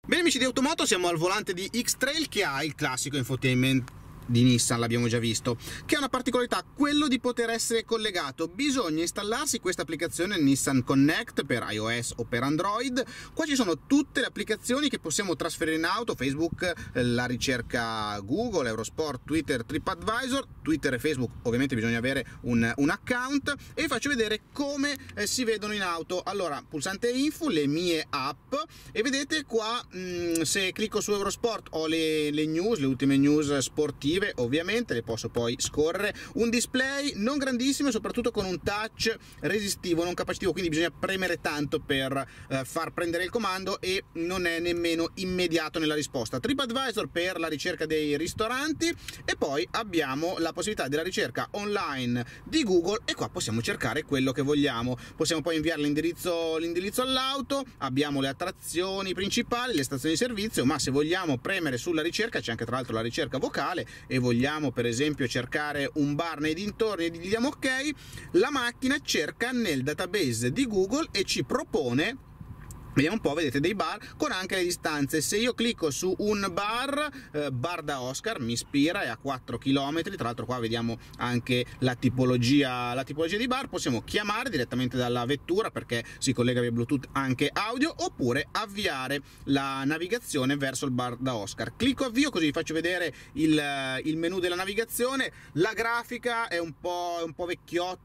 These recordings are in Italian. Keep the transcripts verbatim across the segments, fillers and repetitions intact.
Bene amici di Automoto, siamo al volante di X-Trail che ha il classico infotainment di Nissan, l'abbiamo già visto, che ha una particolarità, quello di poter essere collegato. Bisogna installarsi questa applicazione Nissan Connect per iOS o per Android. Qua ci sono tutte le applicazioni che possiamo trasferire in auto: Facebook, la ricerca Google, Eurosport, Twitter, TripAdvisor. Twitter e Facebook ovviamente bisogna avere un, un account, e vi faccio vedere come eh, si vedono in auto. Allora, pulsante info, le mie app, e vedete qua mh, se clicco su Eurosport ho le, le news, le ultime news sportive, ovviamente le posso poi scorrere. Un display non grandissimo, soprattutto con un touch resistivo, non capacitivo, quindi bisogna premere tanto per eh, far prendere il comando, e non è nemmeno immediato nella risposta. TripAdvisor per la ricerca dei ristoranti, e poi abbiamo la possibilità della ricerca online di Google, e qua possiamo cercare quello che vogliamo. Possiamo poi inviare l'indirizzo l'indirizzo all'auto, abbiamo le attrazioni principali, le stazioni di servizio, ma se vogliamo premere sulla ricerca c'è anche tra l'altro la ricerca vocale, e vogliamo per esempio cercare un bar nei dintorni e gli diamo ok, la macchina cerca nel database di Google e ci propone, vediamo un po', vedete, dei bar con anche le distanze. Se io clicco su un bar, eh, bar da Oscar, mi ispira, è a quattro chilometri. Tra l'altro qua vediamo anche la tipologia, la tipologia di bar. Possiamo chiamare direttamente dalla vettura perché si collega via Bluetooth anche audio, oppure avviare la navigazione verso il bar da Oscar. Clicco avvio, così vi faccio vedere il, il menu della navigazione. La grafica è un po', un po' vecchiotta,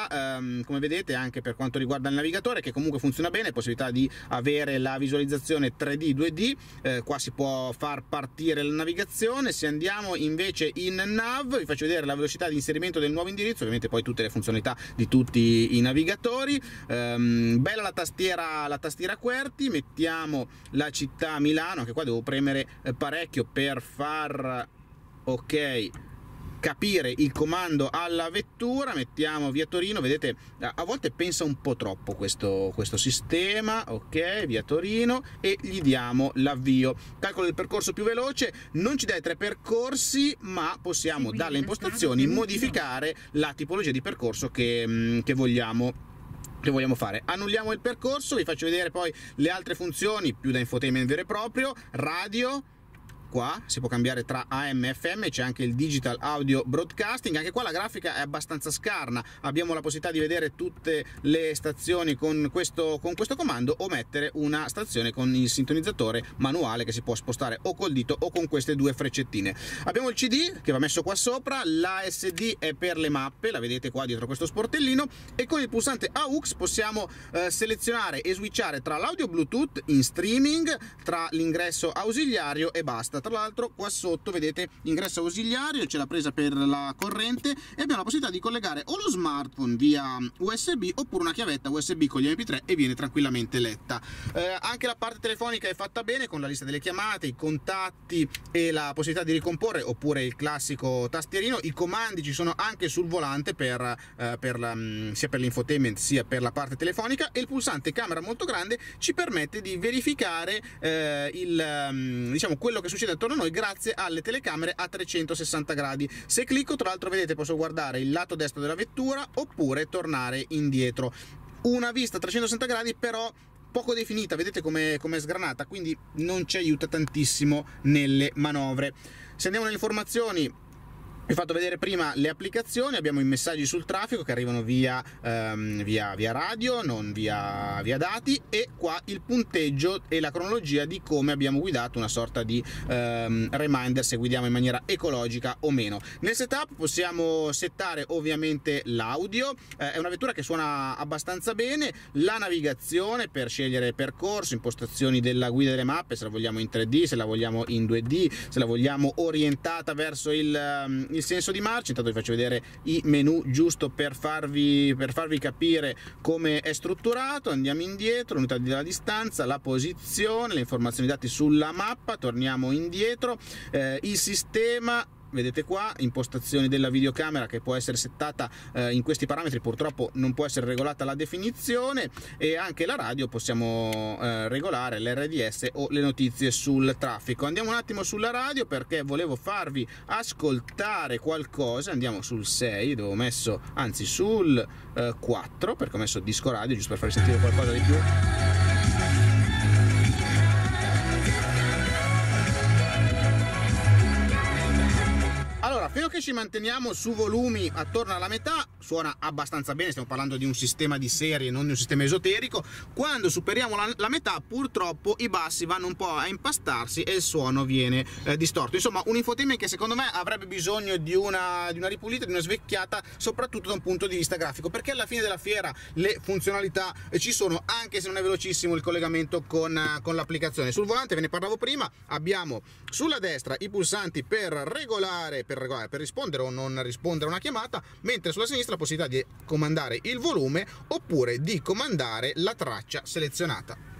Um, come vedete, anche per quanto riguarda il navigatore, che comunque funziona bene, possibilità di avere la visualizzazione tre D, due D, eh, qua si può far partire la navigazione. Se andiamo invece in nav, vi faccio vedere la velocità di inserimento del nuovo indirizzo, ovviamente poi tutte le funzionalità di tutti i navigatori. Um, bella la tastiera, la tastiera QWERTY. Mettiamo la città Milano, anche qua devo premere parecchio per far ok capire il comando alla vettura. Mettiamo via Torino, vedete a volte pensa un po' troppo questo, questo sistema. Ok, via Torino, e gli diamo l'avvio. Calcolo il percorso più veloce, non ci dà i tre percorsi, ma possiamo dalle impostazioni modificare la tipologia di percorso che, che vogliamo che vogliamo fare. Annulliamo il percorso, vi faccio vedere poi le altre funzioni più da infotainment vero e proprio. Radio, qua si può cambiare tra A M e F M, c'è anche il Digital Audio Broadcasting. Anche qua la grafica è abbastanza scarna, abbiamo la possibilità di vedere tutte le stazioni con questo, con questo comando, o mettere una stazione con il sintonizzatore manuale che si può spostare o col dito o con queste due freccettine. Abbiamo il C D che va messo qua sopra, l'A S D è per le mappe, la vedete qua dietro questo sportellino, e con il pulsante A U X possiamo eh, selezionare e switchare tra l'audio Bluetooth in streaming, tra l'ingresso ausiliario e basta. Tra l'altro qua sotto vedete ingresso ausiliario, c'è la presa per la corrente, e abbiamo la possibilità di collegare o lo smartphone via U S B oppure una chiavetta U S B con gli M P tre, e viene tranquillamente letta. Eh, anche la parte telefonica è fatta bene, con la lista delle chiamate, i contatti e la possibilità di ricomporre, oppure il classico tastierino. I comandi ci sono anche sul volante per, eh, per la, sia per l'infotainment sia per la parte telefonica, e il pulsante camera molto grande ci permette di verificare eh, il, diciamo, quello che succede attorno a noi grazie alle telecamere a trecentosessanta gradi. Se clicco, tra l'altro, vedete, posso guardare il lato destro della vettura oppure tornare indietro. Una vista a trecentosessanta gradi però poco definita, vedete come è sgranata, quindi non ci aiuta tantissimo nelle manovre. Se andiamo nelle informazioni, vi ho fatto vedere prima le applicazioni. Abbiamo i messaggi sul traffico che arrivano via, um, via, via radio, non via, via dati, e qua il punteggio e la cronologia di come abbiamo guidato, una sorta di um, reminder se guidiamo in maniera ecologica o meno. Nel setup possiamo settare ovviamente l'audio, eh, è una vettura che suona abbastanza bene, la navigazione per scegliere percorso, impostazioni della guida delle mappe, se la vogliamo in tre D, se la vogliamo in due D, se la vogliamo orientata verso il, um, il senso di marcia. Intanto vi faccio vedere i menu giusto per farvi, per farvi capire come è strutturato. Andiamo indietro, unità della distanza, la posizione, le informazioni date sulla mappa, torniamo indietro, eh, il sistema, vedete qua, impostazioni della videocamera che può essere settata eh, in questi parametri, purtroppo non può essere regolata la definizione, e anche la radio possiamo eh, regolare l'R D S o le notizie sul traffico. Andiamo un attimo sulla radio perché volevo farvi ascoltare qualcosa. Andiamo sul sei, dove ho messo, anzi sul eh, quattro, perché ho messo disco radio giusto per farvi sentire qualcosa di più. che ci manteniamo su volumi attorno alla metà suona abbastanza bene, stiamo parlando di un sistema di serie, non di un sistema esoterico. Quando superiamo la, la metà, purtroppo i bassi vanno un po' a impastarsi e il suono viene eh, distorto. Insomma, un infotainment che secondo me avrebbe bisogno di una, di una ripulita, di una svecchiata, soprattutto da un punto di vista grafico, perché alla fine della fiera le funzionalità eh, ci sono, anche se non è velocissimo il collegamento con, eh, con l'applicazione. Sul volante, ve ne parlavo prima, abbiamo sulla destra i pulsanti per regolare, per regolare, per rispondere o non rispondere a una chiamata, mentre sulla sinistra la possibilità di comandare il volume oppure di comandare la traccia selezionata.